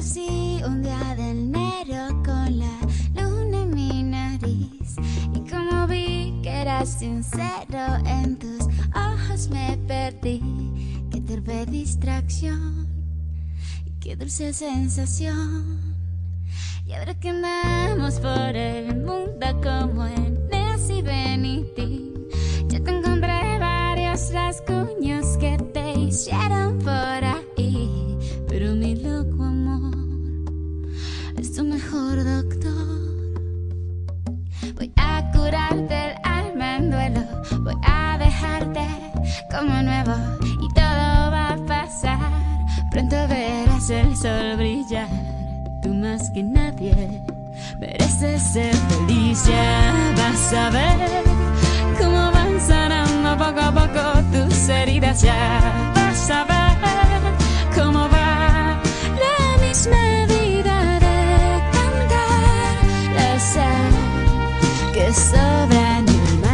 conocí un día de enero con la luna en mi nariz. Y como vi que eras sincero, en tus ojos me perdí. Qué torpe distracción y qué dulce sensación. Y ahora que andamos por el mundo como en Messi Benítez, yo te encontré varios rasguños que te hicieron por ahí. Pero mi loco amor es tu mejor doctor. Voy a curarte el alma en duelo, voy a dejarte como nuevo y todo va a pasar. Pronto verás el sol brillar. Tú más que nadie mereces ser feliz. Ya vas a ver cómo van sanando poco a poco tus heridas. Ya vas a ver cómo va la misma vida de cantar la sal que sobra en el mar.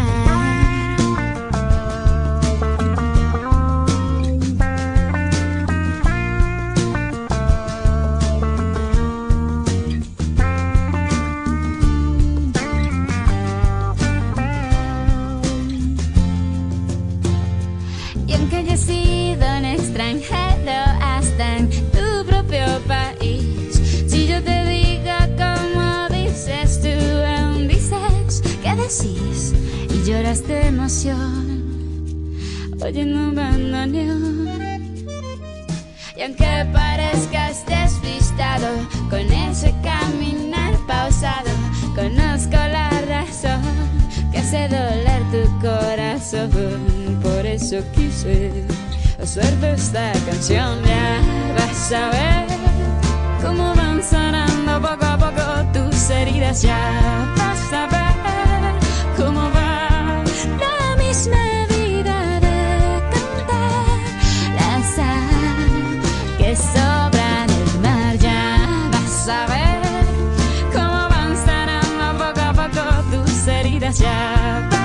Y aunque haya sido un extranjero hasta en tu propio país, si yo te digo como dices, tú aún dices que decís y lloras de emoción oyendo un bandoneón. Y aunque parezcas despistado con ese caminar pausado, conozco la razón que hace doler tu corazón. Por eso quise hacerte esta canción. Ya vas a ver cómo van sanando poco a poco tus heridas. Ya vas a ver cómo va la misma vida de cantar la sal que sobra en el mar. Ya vas a ver cómo van sanando poco a poco tus heridas. Ya